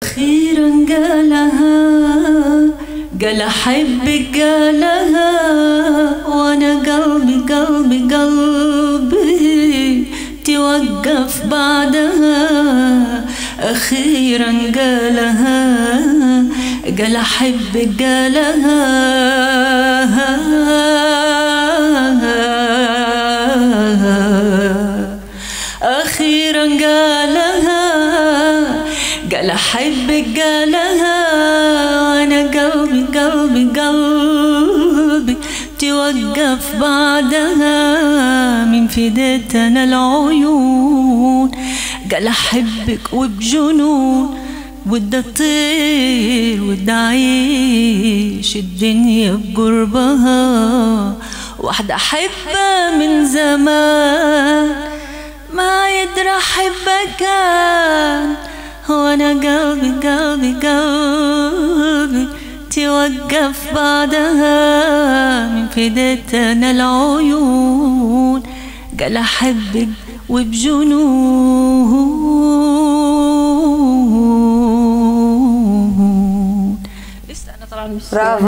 أخيرا قالها، قال أحبك قالها، وأنا قلبي قلبي قلبي توقف بعدها. أخيرا قالها، قال أحبك قالها، أخيرا قالها، قال أحبك قالها، وأنا قلبي قلبي قلبي توقف بعدها. من فديت أنا العيون، قال أحبك وبجنون، ودي أطير ودي أعيش الدنيا بقربها. واحدة أحبها من زمان ما يدري أحبها كان، وأنا قلبي قلبي قلبي توقف بعدها. من فديت أنا العيون، قال أحبك وبجنون. لسه أنا طبعا مش